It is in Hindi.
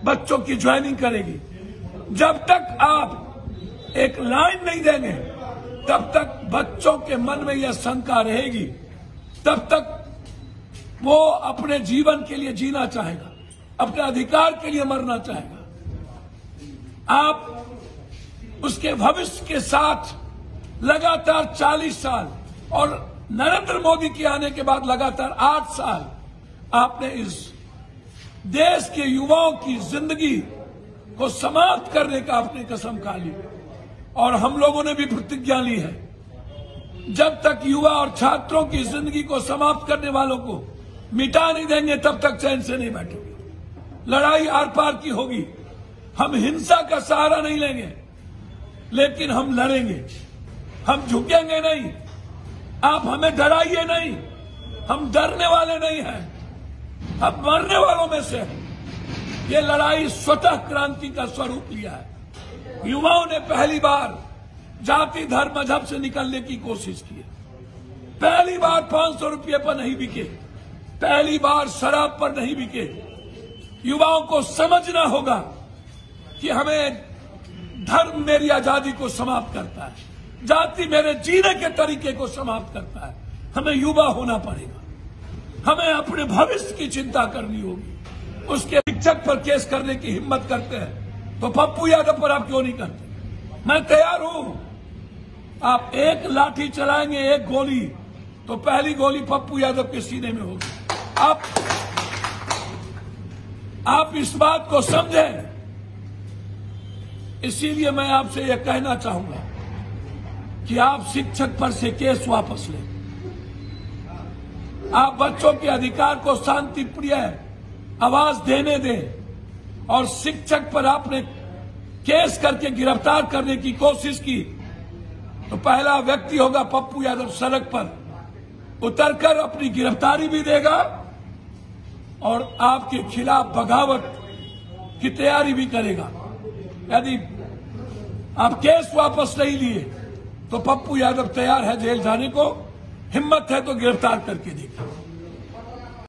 बच्चों की ज्वाइनिंग करेगी। जब तक आप एक लाइन नहीं देंगे तब तक बच्चों के मन में यह शंका रहेगी, तब तक वो अपने जीवन के लिए जीना चाहेगा, अपने अधिकार के लिए मरना चाहेगा। आप उसके भविष्य के साथ लगातार 40 साल और नरेंद्र मोदी के आने के बाद लगातार 8 साल आपने इस देश के युवाओं की जिंदगी को समाप्त करने का आपने कसम खा ली और हम लोगों ने भी प्रतिज्ञा ली है, जब तक युवा और छात्रों की जिंदगी को समाप्त करने वालों को मिटा नहीं देंगे तब तक चैन से नहीं बैठेंगे। लड़ाई आर पार की होगी, हम हिंसा का सहारा नहीं लेंगे, लेकिन हम लड़ेंगे, हम झुकेंगे नहीं। आप हमें डराइए नहीं, हम डरने वाले नहीं हैं, हम मरने वालों में से हैं। ये लड़ाई स्वतः क्रांति का स्वरूप लिया है। युवाओं ने पहली बार जाति धर्म मजहब से निकलने की कोशिश की है। पहली बार 500 रुपये पर नहीं बिके, पहली बार शराब पर नहीं बिके। युवाओं को समझना होगा कि हमें धर्म मेरी आजादी को समाप्त करता है, जाति मेरे जीने के तरीके को समाप्त करता है। हमें युवा होना पड़ेगा, हमें अपने भविष्य की चिंता करनी होगी। उसके शिक्षक पर केस करने की हिम्मत करते हैं तो पप्पू यादव पर आप क्यों नहीं करते? मैं तैयार हूं। आप एक लाठी चलाएंगे, एक गोली, तो पहली गोली पप्पू यादव के सीने में होगी। आप इस बात को समझें। इसीलिए मैं आपसे यह कहना चाहूंगा कि आप शिक्षक पर से केस वापस लें। आप बच्चों के अधिकार को शांति प्रिय आवाज देने दें और शिक्षक पर आपने केस करके गिरफ्तार करने की कोशिश की तो पहला व्यक्ति होगा पप्पू यादव, सड़क पर उतरकर अपनी गिरफ्तारी भी देगा और आपके खिलाफ बगावत की तैयारी भी करेगा। यदि आप केस वापस नहीं लिए तो पप्पू यादव तैयार है जेल जाने को, हिम्मत है तो गिरफ्तार करके देखिए।